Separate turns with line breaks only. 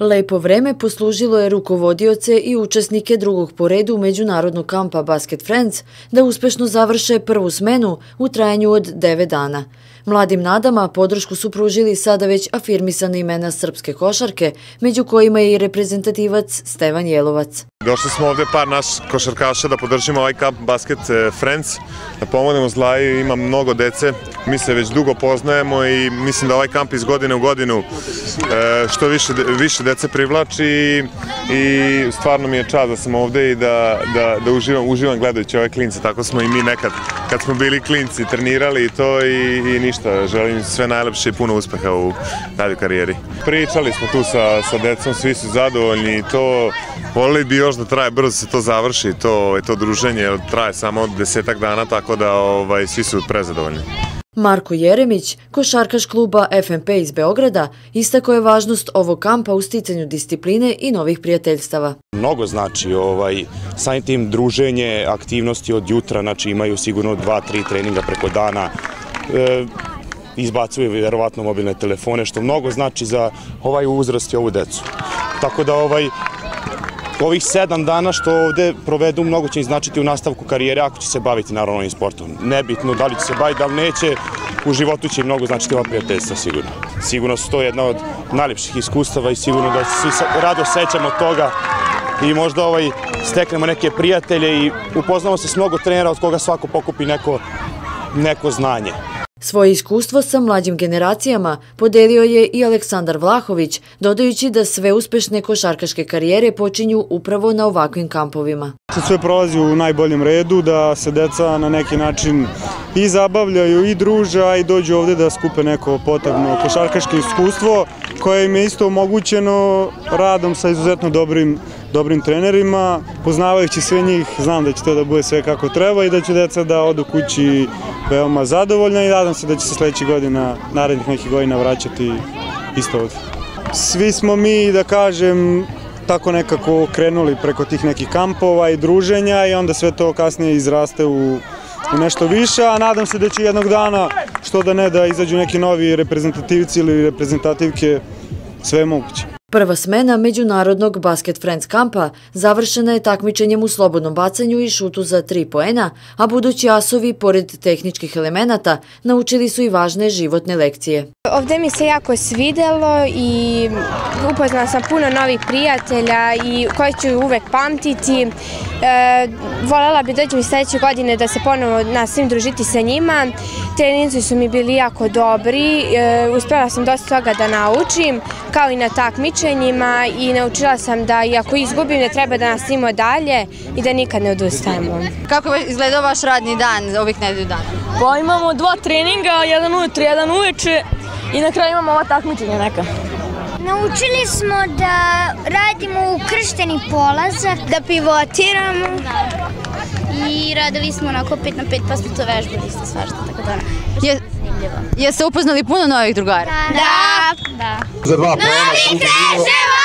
Lepo vreme poslužilo je rukovodioce i učesnike drugog po redu međunarodnog kampa Basket Friends da uspešno završe prvu smenu u trajanju od 9 dana. Mladim nadama podršku su pružili sada već afirmisane imena srpske košarke, među kojima je i reprezentativac Stevan Jelovac.
Došli smo ovdje par naših košarkaša da podržimo ovaj kamp Basket Friends, da pomognemo Zlaji, ima mnogo dece, mi se već dugo poznajemo i mislim da ovaj kamp iz godine u godinu što više dece privlači i stvarno mi je čast da sam ovdje i da uživam gledajući ove klince, tako smo i mi nekad kad smo bili klinci trenirali i to i ništa, želim sve najlepše i puno uspeha u daljoj karijeri. Pričali smo tu sa decom, svi su zadovoljni i to volili bi još da traje, brzo se to završi, to druženje traje samo 10 dana, tako da svi su prezadovoljni.
Marko Jeremić, košarkaš kluba FNP iz Beograda, istakao je važnost ovog kampa u sticanju discipline i novih prijateljstava.
Mnogo znači samim tim druženje, aktivnosti od jutra, znači imaju sigurno 2-3 treninga preko dana, izbacuju vjerovatno mobilne telefone, što mnogo znači za ovaj uzrast i ovu decu. Tako da ovih 7 dana što ovdje provedu mnogo će im značiti u nastavku karijere ako će se baviti naravno ovim sportom. Nebitno da li će se baviti, da li neće, u životu će im mnogo značiti ova prijateljstva sigurno. Sigurno su to jedna od najljepših iskustava i sigurno da se svi rado sećamo toga i možda steknemo neke prijatelje i upoznamo se s mnogo trenera od koga svako pokupi neko znanje.
Svoje iskustvo sa mlađim generacijama podelio je i Aleksandar Vlahović, dodajući da sve uspešne košarkaške karijere počinju upravo na ovakvim kampovima.
Sve prolazi u najboljem redu, da se deca na neki način i zabavljaju i druže, a i dođu ovdje da skupe neko potrebno košarkaško iskustvo koje im je isto omogućeno radom sa izuzetno dobrim trenerima. Poznavajući sve njih, znam da će to da bude sve kako treba i da će deca da odu kući veoma zadovoljna i nadam se da će se sljedećih godina, narednih nekih godina vraćati isto ovdje. Svi smo mi, da kažem, tako nekako krenuli preko tih nekih kampova i druženja i onda sve to kasnije izraste u nešto više, a nadam se da će jednog dana, što da ne, da izađu neki novi reprezentativci ili reprezentativke, sve je moguće.
Prva smena međunarodnog Basket Friends kampa završena je takmičenjem u slobodnom bacanju i šutu za 3 poena, a budući asovi, pored tehničkih elemenata, naučili su i važne životne lekcije.
Ovdje mi se jako svidelo i upoznala sam puno novih prijatelja i koje ću uvek pamtiti. Voljela bi doći i sljedeće godine da se ponovo nastavim družiti sa njima. Treninzi su mi bili jako dobri, uspjela sam dosta toga da naučim, kao i na takmičenjima i naučila sam da i ako izgubim ne treba da nastavimo dalje i da nikad ne odustajemo.
Kako je izgledao vaš radni dan ovih nedelju dana?
Pa imamo 2 treninga, jedan ujutro, jedan uveče i na kraju imamo ova takmičenja neka.
Naučili smo da radimo ukršteni polazak, da pivotiramo.
I radili smo onako 5 na 5 pa smo to vežbali isto svašta, tako da Jeste upoznali puno novih drugara?
Da. Novi krećemo!